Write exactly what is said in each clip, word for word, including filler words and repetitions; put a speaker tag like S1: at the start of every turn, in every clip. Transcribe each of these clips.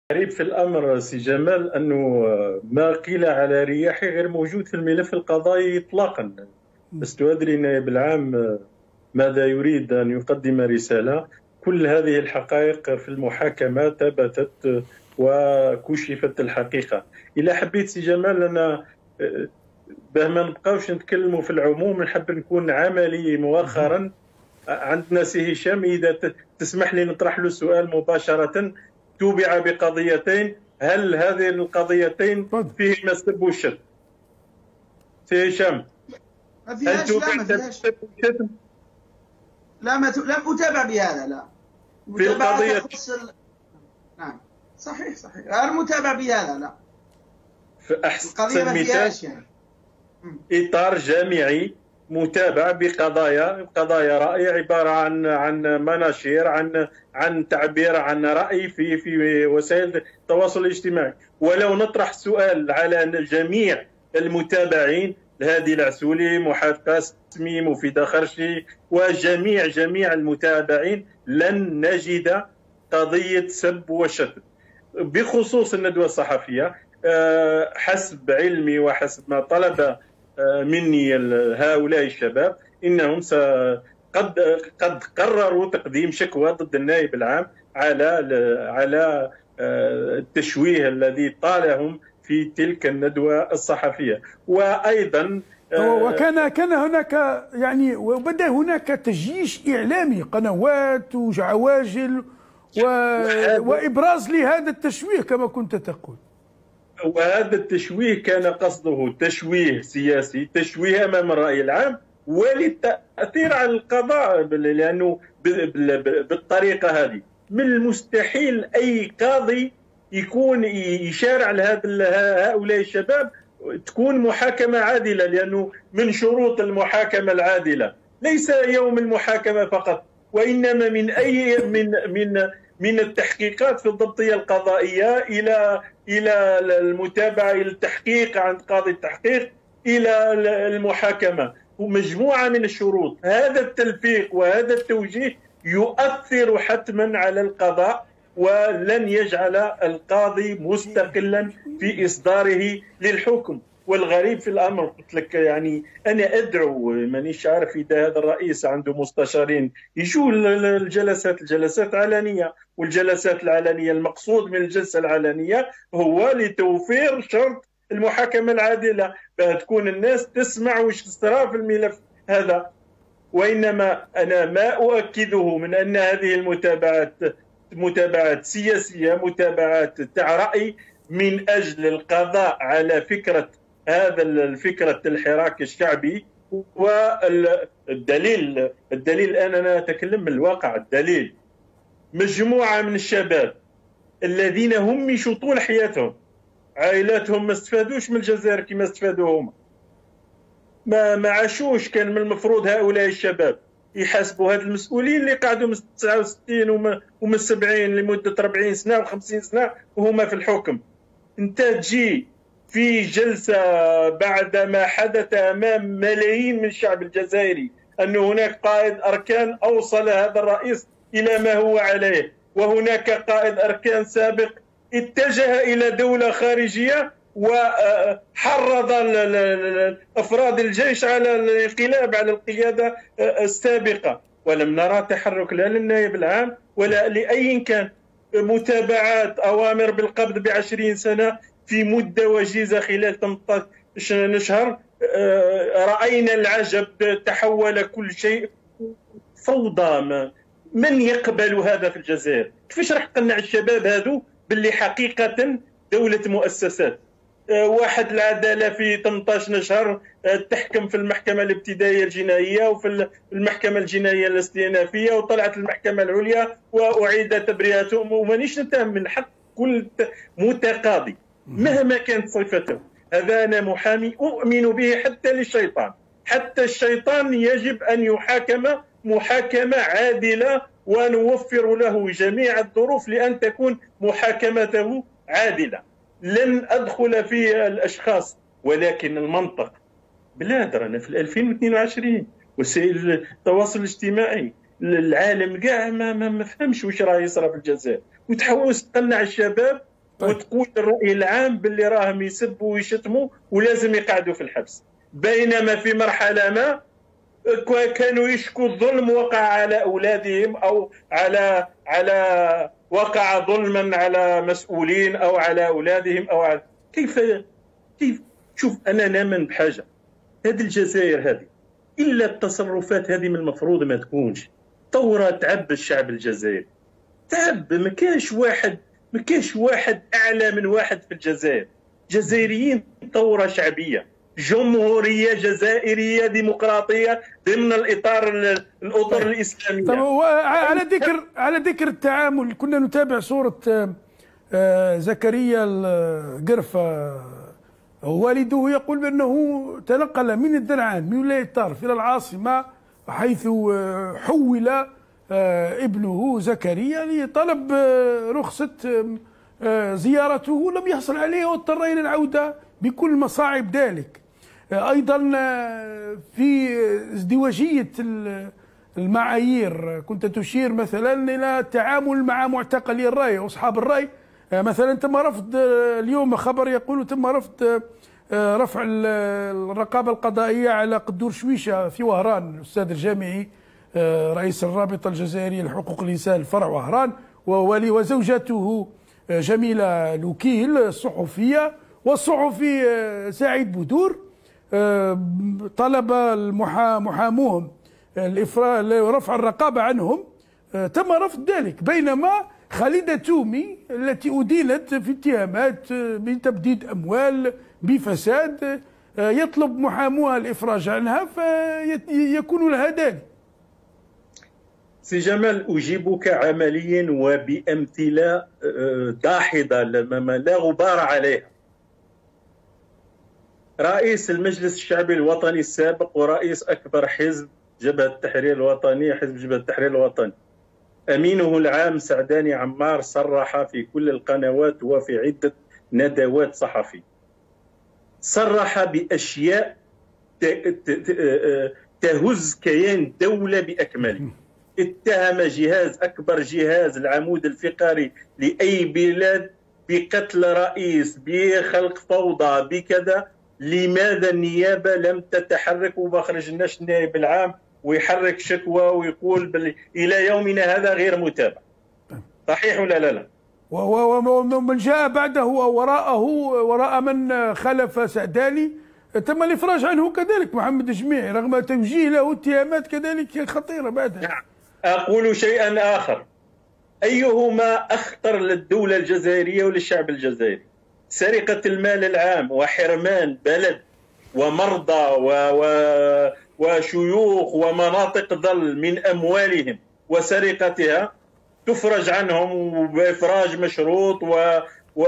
S1: الغريب في الأمر سي جمال أنه ما قيل على رياحي غير موجود في الملف القضائي إطلاقا. لست أدري نائب العام ماذا يريد أن يقدم رسالة. كل هذه الحقائق في المحاكمة ثبتت وكشفت الحقيقة. إلا حبيت سي جمال أنا باه ما نبقاوش نتكلموا في العموم، نحب نكون عملي مؤخرا. عندنا سي هشام، إذا تسمح لي نطرح له سؤال مباشرة. توبع بقضيتين، هل هذه القضيتين فيهما السب والشتم؟ سي هشام، هل توبع بالسب والشتم؟
S2: لا ما ت... لم أتابع بهذا، لا.
S1: في القضية
S2: تخص ال... نعم صحيح صحيح غير متابع بهذا، لا.
S1: في أحسن مثال إطار جامعي متابع بقضايا قضايا رأي، عبارة عن عن مناشير، عن عن تعبير عن رأي في في وسائل التواصل الاجتماعي. ولو نطرح سؤال على جميع المتابعين، الهادي العسولي، محاد قاسمي، مفيدة خرشي، وجميع جميع المتابعين، لن نجد قضية سب وشتم. بخصوص الندوة الصحفية، حسب علمي وحسب ما طلب مني هؤلاء الشباب، انهم قد قد قرروا تقديم شكوى ضد النائب العام على على التشويه الذي طالهم في تلك الندوة الصحفية. وايضا
S3: وكان كان هناك يعني وبدا هناك تجيش اعلامي، قنوات وعواجل و... وابراز لهذا التشويه كما كنت تقول.
S1: وهذا التشويه كان قصده تشويه سياسي، تشويه امام الراي العام وللتاثير على القضاء، لانه بالطريقه هذه من المستحيل اي قاضي يكون يشارع لهذا هؤلاء الشباب تكون محاكمه عادله، لانه من شروط المحاكمه العادله ليس يوم المحاكمه فقط، وانما من اي من من من التحقيقات في الضبطيه القضائيه الى الى المتابعه، الى التحقيق عند قاضي التحقيق، الى المحاكمه، ومجموعه من الشروط. هذا التلفيق وهذا التوجيه يؤثر حتما على القضاء، ولن يجعل القاضي مستقلا في اصداره للحكم. والغريب في الامر، قلت لك يعني انا ادعو، مانيش عارف اذا هذا الرئيس عنده مستشارين يجوا الجلسات الجلسات علنيه، والجلسات العلنيه المقصود من الجلسه العلنيه هو لتوفير شرط المحاكمه العادله، تكون الناس تسمع وش صرا في الملف هذا. وانما انا ما اؤكده من ان هذه المتابعات متابعات سياسيه، متابعات تاع راي من اجل القضاء على فكره هذا الفكرة الحراك الشعبي. والدليل الدليل الآن أنا أتكلم من الواقع. الدليل مجموعة من الشباب الذين همشوا طول حياتهم، عائلاتهم ما استفادوش من الجزائر كما استفادوا هم، ما ما عاشوش. كان من المفروض هؤلاء الشباب يحاسبوا هاد المسؤولين اللي قعدوا من تسعة وستين ومن سبعين لمدة أربعين سنة وخمسين سنة وهما في الحكم. انت تجي في جلسة بعد ما حدث أمام ملايين من الشعب الجزائري أن هناك قائد أركان أوصل هذا الرئيس إلى ما هو عليه، وهناك قائد أركان سابق اتجه إلى دولة خارجية وحرض أفراد الجيش على الانقلاب على القيادة السابقة، ولم نرى تحرك لا للنائب العام ولا لأي كان. متابعات، أوامر بالقبض بعشرين سنة في مدة وجيزة خلال ثمانية عشر شهر. رأينا العجب، تحول كل شيء فوضى. من يقبل هذا في الجزائر؟ كيفاش راح تقنع الشباب هذو باللي حقيقة دولة مؤسسات؟ واحد العدالة في ثمانية عشر شهر تحكم في المحكمة الابتدائية الجنائية وفي المحكمة الجنائية الاستئنافية، وطلعت المحكمة العليا وأعيد تبرئتهم. ومانيش نتهم من حق كل متقاضي مهما كانت صفته. هذا أنا محامي أؤمن به حتى للشيطان، حتى الشيطان يجب أن يحاكم محاكمة عادلة، ونوفر له جميع الظروف لأن تكون محاكمته عادلة. لن أدخل في الأشخاص، ولكن المنطق. بلاد رانا في ألفين واثنين وعشرين، وسائل التواصل الاجتماعي العالم كاع ما, ما, ما فهمش واش راه يصرى في الجزائر، وتحوس تقنع الشباب طيب. وتقول الرأي العام باللي راهم يسبوا ويشتموا ولازم يقعدوا في الحبس، بينما في مرحلة ما كانوا يشكوا الظلم وقع على أولادهم أو على على وقع ظلما على مسؤولين أو على أولادهم أو على كيف كيف شوف أنا نامن بحاجة، هذه الجزائر هذه إلا التصرفات هذه من المفروض ما تكونش. ثورة تعب الشعب الجزائري، تعب، ما كاش واحد ما كاش واحد أعلى من واحد في الجزائر. جزائريين ثورة شعبية، جمهورية جزائرية ديمقراطية ضمن الإطار الأطر الإسلامية.
S3: طب على ذكر على ذكر التعامل، كنا نتابع صورة زكريا القرفة، والده يقول بأنه تنقل من الدرعان من ولاية طرف إلى العاصمة، حيث حول ابنه زكريا لطلب رخصة زيارته، لم يحصل عليه واضطر إلى العودة بكل مصاعب ذلك. أيضا في ازدواجية المعايير كنت تشير مثلا إلى التعامل مع معتقلي الرأي وأصحاب الرأي. مثلا تم رفض اليوم خبر يقول تم رفض رفع الرقابة القضائية على قدور شويشة في وهران، الأستاذ الجامعي رئيس الرابطة الجزائرية لحقوق الإنسان فرع وهران، وزوجته جميلة لوكيل الصحفية، والصحفي سعيد بودور. طلب محاموهم رفع الرقابة عنهم، تم رفض ذلك. بينما خالدة تومي التي أدينت في اتهامات بتبديد أموال بفساد يطلب محاموها الإفراج عنها فيكون لها ذلك.
S1: سي جمال، أجيبك عمليا وبأمثلة داحضة لا غبار عليها. رئيس المجلس الشعبي الوطني السابق ورئيس أكبر حزب جبهة التحرير الوطني، حزب جبهة التحرير الوطني، أمينه العام سعداني عمار، صرح في كل القنوات وفي عدة ندوات صحفية، صرح بأشياء تهز كيان دولة بأكمله. اتهم جهاز أكبر جهاز العمود الفقري لأي بلاد بقتل رئيس، بخلق فوضى، بكذا. لماذا النيابة لم تتحرك وما خرجناش النائب العام ويحرك شكوى ويقول بل إلى يومنا هذا غير متابع؟ صحيح ولا لا لا؟
S3: ومن جاء بعده وراءه وراء من خلف سعداني تم الإفراج عنه كذلك، محمد جميعي، رغم توجيه له اتهامات كذلك خطيرة بعدها.
S1: أقول شيئا آخر، أيهما أخطر للدولة الجزائرية وللشعب الجزائري؟ سرقة المال العام وحرمان بلد ومرضى و... و... وشيوخ ومناطق ظل من أموالهم وسرقتها، تفرج عنهم بإفراج مشروط و...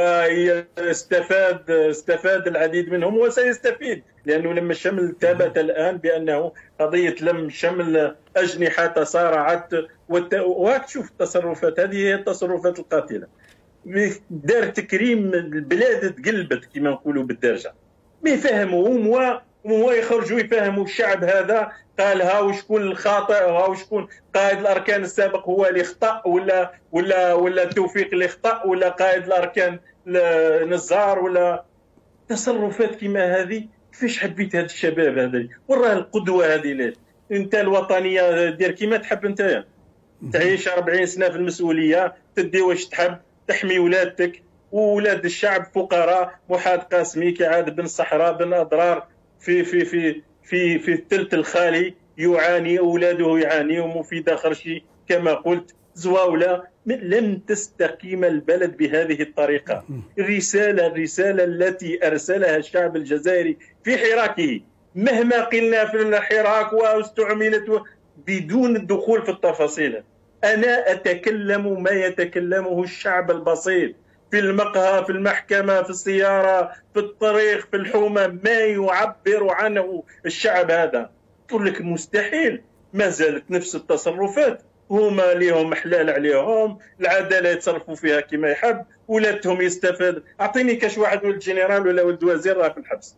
S1: ويستفاد استفاد العديد منهم وسيستفيد، لأنه لما الشمل ثبت الآن بأنه قضية لم شمل أجنحة تصارعت والت... وتشوف التصرفات هذه هي التصرفات القاتلة. دار تكريم البلاد تقلبت كما نقولوا بالدرجة، ما يفهموا هم هو يخرجوا يفهموا الشعب هذا قال ها وشكون الخاطئ، ها وشكون قائد الاركان السابق هو اللي خطا ولا ولا ولا توفيق اللي خطا ولا قائد الاركان نزار ولا تصرفات كما هذه. كيفاش حبيت هذا الشباب هذا وراه القدوه هذه؟ ليش انت الوطنيه دير كيما تحب انت، تعيش أربعين سنه في المسؤوليه، تدي واش تحب، تحمي ولادك وولاد الشعب فقراء، محاد قاسمي كعاد بن صحراء بن اضرار في في في في في الثلث الخالي يعاني، اولاده يعانيهم، ومفيدة خرشي كما قلت زواوله. لم تستقيم البلد بهذه الطريقه. الرساله الرساله التي ارسلها الشعب الجزائري في حراكه، مهما قلنا في الحراك واستعملت بدون الدخول في التفاصيل، انا اتكلم ما يتكلمه الشعب البسيط في المقهى، في المحكمة، في السيارة، في الطريق، في الحومة، ما يعبر عنه الشعب هذا. تقول لك مستحيل، ما زالت نفس التصرفات، هما ليهم حلال عليهم، العدالة يتصرفوا فيها كما يحب، ولادهم يستفاد. أعطيني كاش واحد ولد جنرال ولا ولد وزير راه في الحبس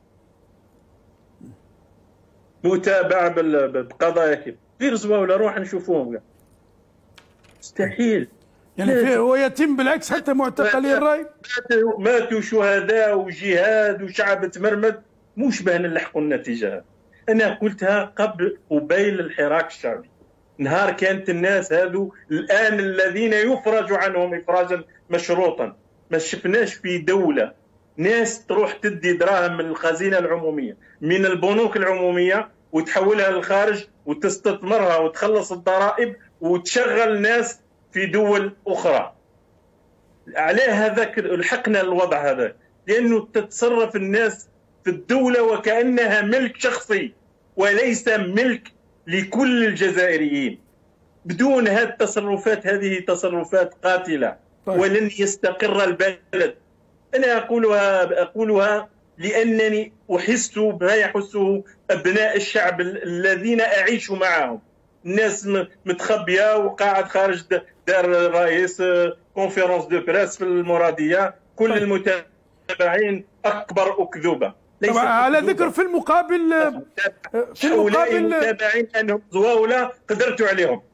S1: متابع بقضايا كيف غير زواوله، روح نشوفوهم. مستحيل.
S3: يعني في هو يتم بالعكس حتى معتقلي الراي
S1: ماتوا ماتوا شهداء وجهاد وشعب تمرمد، مش باه نلحقوا النتيجه. انا قلتها قبل قبيل الحراك الشعبي، نهار كانت الناس هذو الان الذين يفرج عنهم افراجا مشروطا. ما شفناش في دوله ناس تروح تدي دراهم من الخزينه العموميه من البنوك العموميه وتحولها للخارج وتستثمرها وتخلص الضرائب وتشغل ناس في دول اخرى. عليه هذاك لحقنا الوضع هذا، لانه تتصرف الناس في الدوله وكانها ملك شخصي وليس ملك لكل الجزائريين. بدون هذه التصرفات، هذه تصرفات قاتله ولن يستقر البلد. انا اقولها اقولها لانني احس بما يحسه ابناء الشعب الذين اعيش معهم. الناس متخبيه وقاعد خارج دار الرئيس كونفيرونس دو بريس في المراديه، كل المتابعين اكبر اكذوبه.
S3: طبعا على ذكر في المقابل في
S1: المقابل المتابعين انهم زواوله قدرتوا عليهم.